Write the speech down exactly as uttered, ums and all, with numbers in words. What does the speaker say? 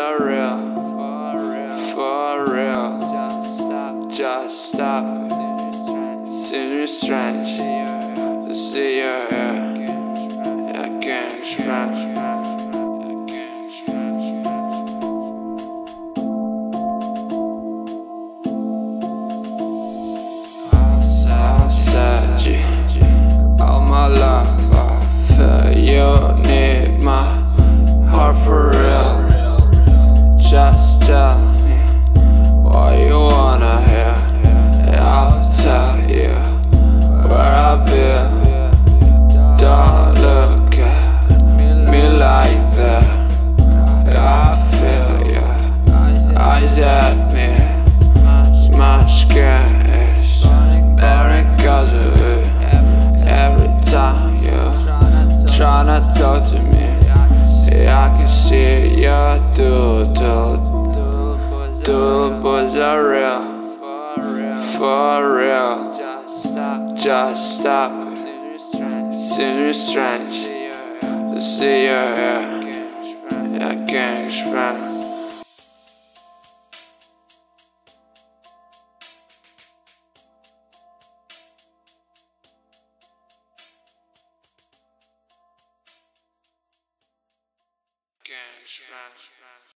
are real, for real. Just stop, just stop. Seems strange to see you here. I can't explain. All my life I feel you need my heart for real. Just tell me what you wanna hear, and I'll tell you where I've been. Don't look at me like that. I feel your eyes at me. My skin is burning cause of it. Every time you tryna talk to me, yeah, I can see your doodle. Doodle boys are real, for real. Just stop. Seems strange to see you here. I can't explain. Can't explain.